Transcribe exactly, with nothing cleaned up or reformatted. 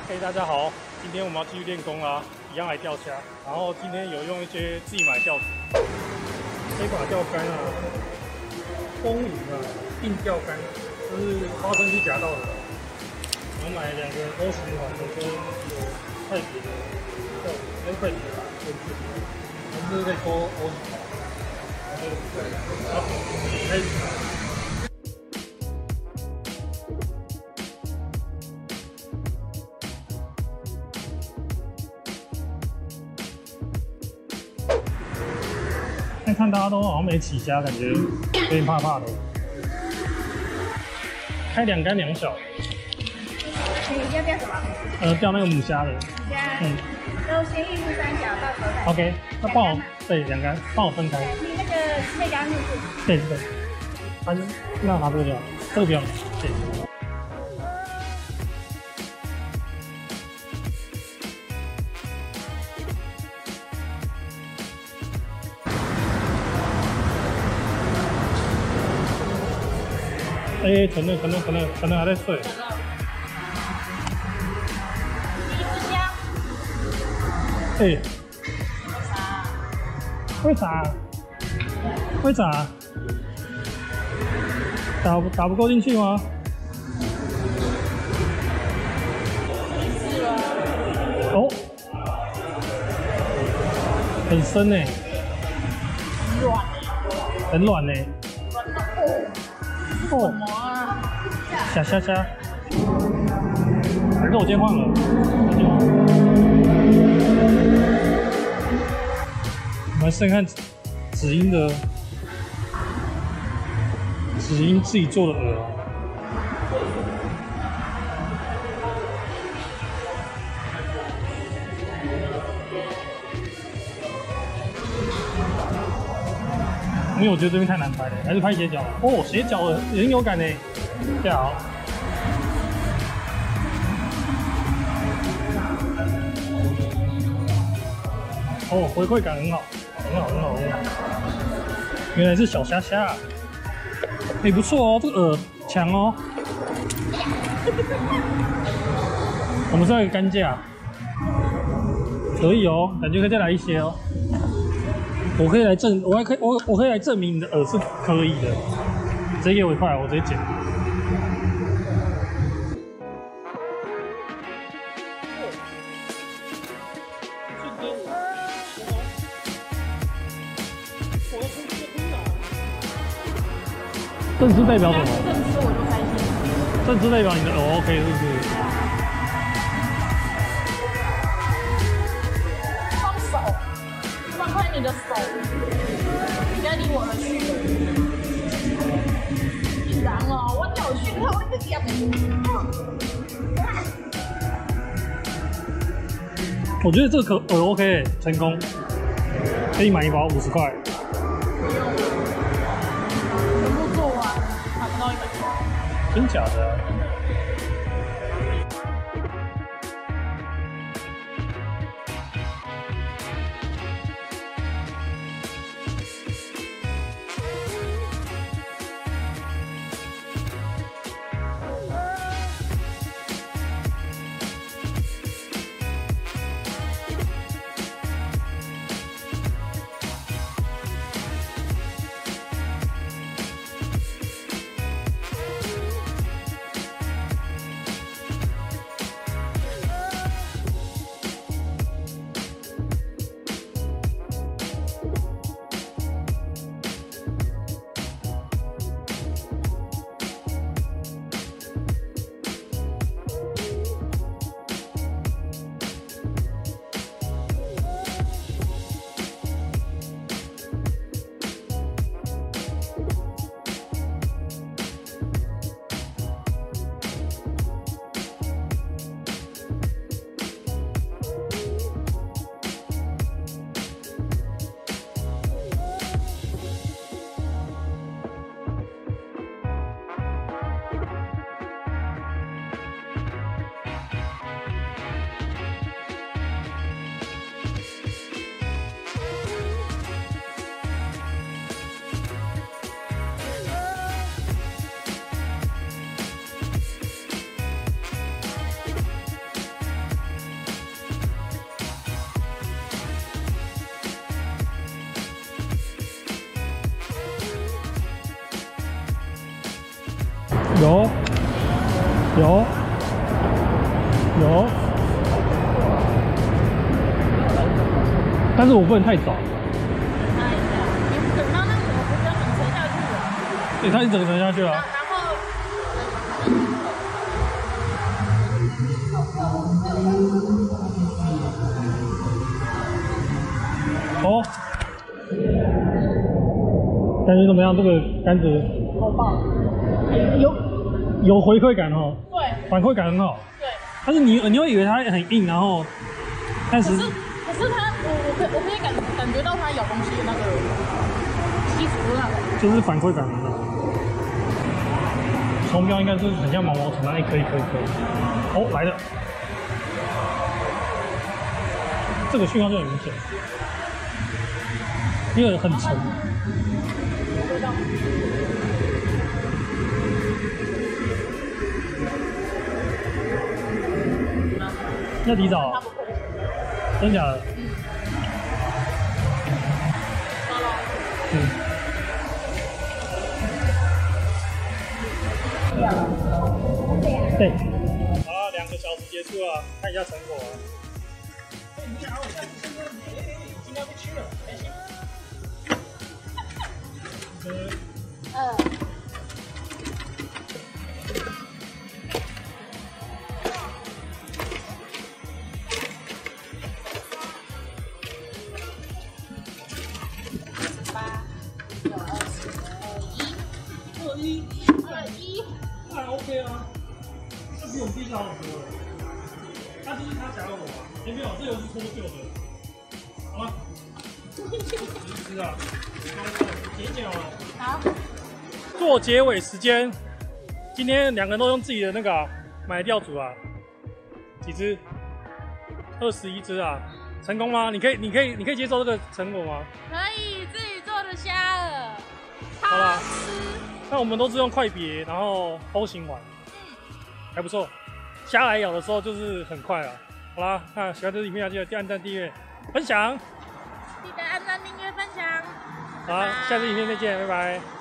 嘿，大家好，今天我们要继续练功啦，一样来钓虾。然后今天有用一些自己买钓子，这把钓竿啊，风雨啊，硬钓竿，这是花生去夹到的。我买两个 O 型款的跟有快捷的钓子，跟快捷的棍子，我们这是可以勾 O 型款。好，开始。 但看大家都好像没起虾，感觉有点怕怕的。开两竿两小。 你要钓什么？ 呃，钓那个母虾的。 母虾。 嗯。 都先预付三角到头台。 OK， 那帮我对两竿，帮我分开。 你那个内竿入住。 对对。他那拿这个就好，这个不用。对。 哎、欸，可能可能可能可能还在睡。 第一只虾。 哎、欸。为啥？为啥？打不打不够进去吗？哦。很深呢、欸。 软。 很软呢、欸。 哦，虾虾虾，还是我今天换了，我们试看子英的子英自己做的饵啊。因为我觉得这边太难拍了，还是拍斜角哦，斜角的也很有感呢。这样好。哦，回馈感很好，很好，很好，很好。原来是小虾虾，哎、欸，不错哦，这个饵强哦。我们是要一个干架，可以哦，感觉可以再来一些哦。 我可以来证，我还可以，我我可以来证明你的饵是可以的。直接给我一块，我直接剪。正式代表什么？ 正式我就开心。 正式代表你的饵 OK 是不是？ 你的手比较离我的距离，然哦，我有讯号，我直接我觉得这个饵 OK， 成功，可以买一包五十块。 不用，全部做完还不到一百块。 真假的？ 有有有，但是我不能太早。 等到那个我不要你沉下去了。 对，它一整个沉下去了。 然后。 哦，感觉怎么样？这个杆子好棒，有有回馈感哦。 对， 反馈感很好。 对。 但是你你会以为它很硬，然后，但是可是可是它，我我可我可以感感觉到它咬东西的那个基础那个， 就是反馈感很好。虫标应该是很像毛毛虫，那一颗一颗一颗。哦，来了。这个讯号就很明显，因为很沉。要提早？真假的？嗯。对。好了，两个小时结束了，看一下成果。你好，我现在今天不吃了，开心。 呃。八、九、二一、二一、 那 OK 啊，这比我们第一场好多了。他就是他夹了我嘛，也没有，这个是脱臼的。好了，是啊，结脚了。 好， 做结尾时间，今天两个人都用自己的那个、啊、买钓组啊，几只？二十一只啊，成功吗？你可以，你可以，你可以接受这个成果吗？ 可以，自己做的虾饵， 好啦， 吃。 那我们都是用快别，然后 O 型碗，还不错。虾来咬的时候就是很快啊。好啦，那喜欢这支影片，记得按赞、订阅、分享。 记得按赞、订阅、分享。 好，下次影片再见，拜拜。